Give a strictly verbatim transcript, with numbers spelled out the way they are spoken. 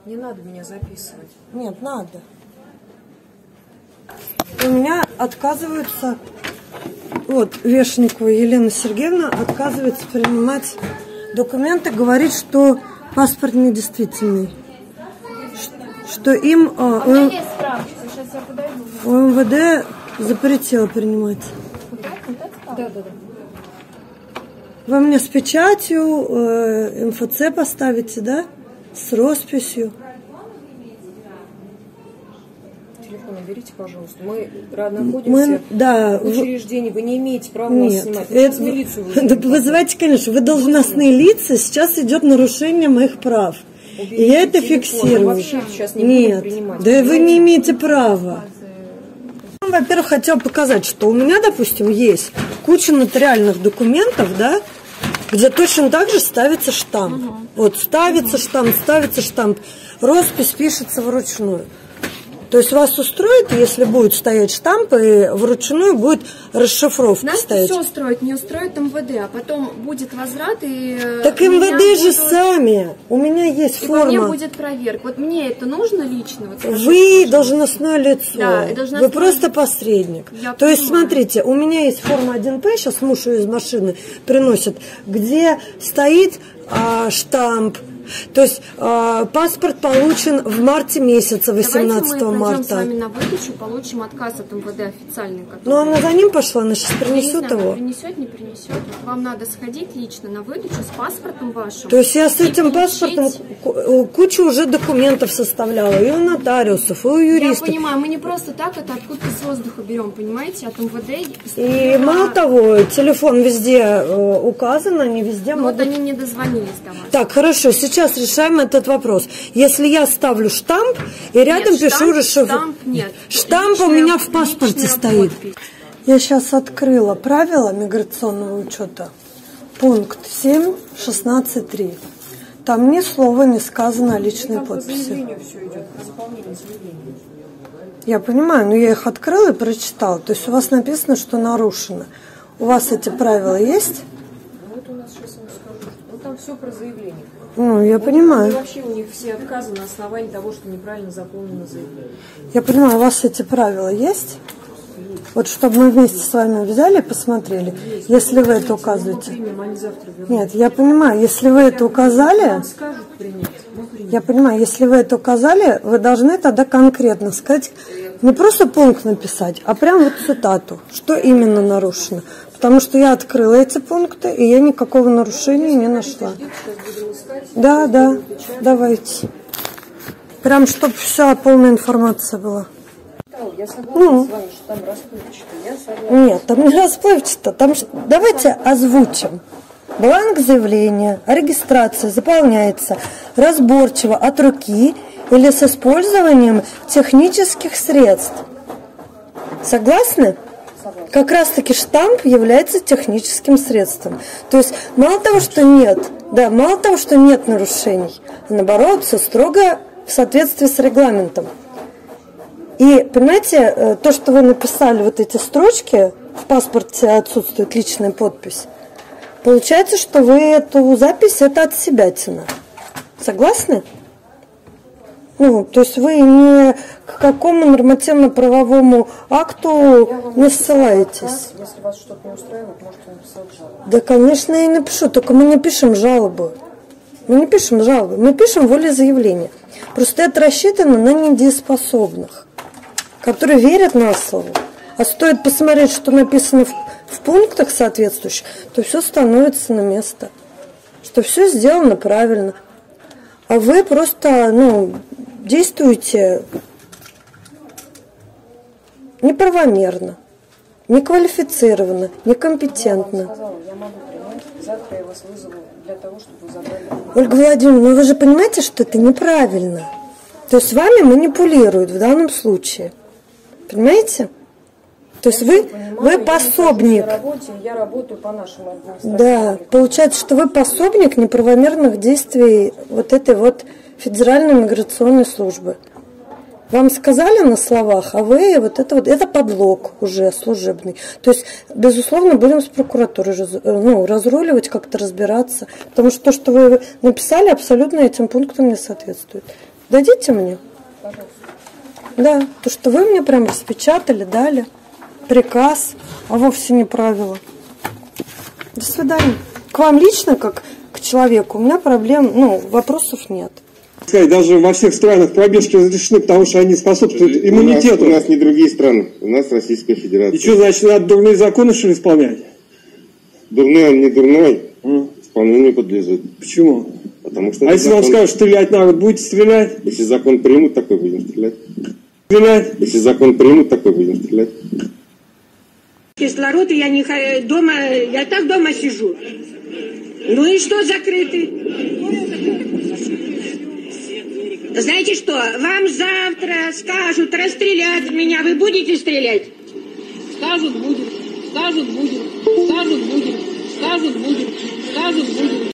Не надо меня записывать. Нет, надо. У меня отказываются, вот, Вешенникова Елена Сергеевна отказывается принимать документы, говорит, что паспорт недействительный. Что им а, у меня есть справочка, сейчас я подойду. ОМВД запретило принимать. Да, да, да. Вы мне с печатью, э, эм эф це поставите, да? С росписью. Телефон уберите, пожалуйста. Мы находимся Мы, да, в учреждении. Вы не имеете права нет, нас снимать. Вы это, милицию да, вызывайте, конечно. Вы должностные лица. Сейчас идет нарушение моих прав. Уберите и я это телефон. фиксирую. Мы вообще сейчас не нет, будем принимать. да вы не имеете права. Во-первых, хотела показать, что у меня, допустим, есть куча нотариальных документов, да, где точно так же ставится штамп. Угу. Вот ставится угу. штамп, ставится штамп. Роспись пишется вручную. То есть вас устроит, если будет стоять штамп, и вручную будет расшифровка нас стоять? Нас все устроит, не устроит эм вэ дэ, а потом будет возврат и... Так эм вэ дэ же будут... сами. У меня есть и форма. И мне будет проверка. Вот мне это нужно лично? Вот Вы должностное лицо. Да, должностное... Вы просто посредник. Я То понимаю. есть, смотрите, у меня есть форма один пэ, сейчас муж ее из машины приносит, где стоит а, штамп. То есть э, паспорт получен в марте месяце, восемнадцатого марта. Давайте мы пойдем с вами на выдачу, получим отказ от эм вэ дэ официальный. Который... Ну, она за ним пошла, она сейчас принесет я не знаю, его. Принесет, не принесет. Вам надо сходить лично на выдачу с паспортом вашим. То есть я с этим получить... паспортом кучу уже документов составляла, и у нотариусов, и у юристов. Я понимаю, мы не просто так это откуда-то с воздуха берем, понимаете, от эм вэ дэ. И мало того, телефон везде э, указан, они везде ну, могут... Вот они не дозвонились до вас. Так, хорошо, сейчас Сейчас решаем этот вопрос. Если я ставлю штамп и рядом нет, пишу расшифровку. Штамп нет. Штамп личная, у меня в паспорте стоит. Подпись. Я сейчас открыла правила миграционного учета. Пункт семь шестнадцать три. Там ни слова не сказано о личной подписи. Все идет, по заполнению заявления. Я понимаю, но я их открыла и прочитала. То есть у вас написано, что нарушено. У вас эти правила есть? Вот у нас сейчас вам скажу. Ну там все про заявление. Ну, я вот понимаю. Вообще у них все отказы на основании того, что неправильно заполнено заявление. Я понимаю, у вас эти правила есть? Есть. Вот чтобы мы вместе с вами взяли и посмотрели. Есть. Если вы это указываете. Примем, они завтра Нет, я понимаю, если вы это указали. Скажут принять, я понимаю, если вы это указали, вы должны тогда конкретно сказать, не просто пункт написать, а прям вот цитату, что именно нарушено. Потому что я открыла эти пункты, и я никакого нарушения не нашла. Да, да, давайте. Прям, чтобы вся полная информация была. Я согласна ну. с вами, что там расплывчато. Я согласна. Нет, там не расплывчато. Там... Давайте озвучим. Бланк заявления о регистрации заполняется разборчиво от руки или с использованием технических средств. Согласны? Как раз-таки штамп является техническим средством. То есть мало того, что нет, да, мало того, что нет нарушений, а наоборот, все строго в соответствии с регламентом. И, понимаете, то, что вы написали вот эти строчки, в паспорте отсутствует личная подпись, получается, что вы эту запись, это от себятина. Согласны? Ну, то есть вы не к какому нормативно-правовому акту не ссылаетесь. Отказ, если вас что-то не устраивает, можете написать жалобу. Да, конечно, я напишу, только мы не пишем жалобу. Мы не пишем жалобы, мы пишем волеизъявление. Просто это рассчитано на недееспособных, которые верят на слово. А стоит посмотреть, что написано в, в пунктах соответствующих, то все становится на место. Что все сделано правильно. А вы просто, ну, действуете неправомерно, неквалифицированно, некомпетентно. Я вам сказала, я могу принять. Завтра я вас вызову для того, чтобы вы забрали. Ольга Владимировна, ну вы же понимаете, что это неправильно. То есть вами манипулируют в данном случае. Понимаете? То есть вы, вы пособник. Я, работе, я работаю по нашему административному. Да, получается, что вы пособник неправомерных действий вот этой вот Федеральной миграционной службы. Вам сказали на словах, а вы вот это вот, это подлог уже служебный. То есть, безусловно, будем с прокуратурой ну, разруливать, как-то разбираться. Потому что то, что вы написали, абсолютно этим пунктам не соответствует. Дадите мне? Пожалуйста. Да, то, что вы мне прям распечатали, дали приказ, а вовсе не правила. До свидания. К вам лично, как к человеку, у меня проблем, ну, вопросов нет. Даже во всех странах пробежки разрешены, потому что они способствуют иммунитету. У нас, у нас не другие страны, у нас Российская Федерация. И что, значит, надо дурные законы, что ли, исполнять? Дурной он не дурной, mm. исполнению подлежит. Почему? Потому что... А если закон... вам скажут, стрелять надо, будете стрелять? Если закон примут, такой будем стрелять. Стрелять? Если закон примут, такой будем стрелять. Кислород, я не дома, я так дома сижу. Ну и что закрытый? Знаете что, вам завтра скажут расстрелять меня, вы будете стрелять? Скажут, будем, скажут, будем, скажут, будем, скажут, будем, скажут, будем.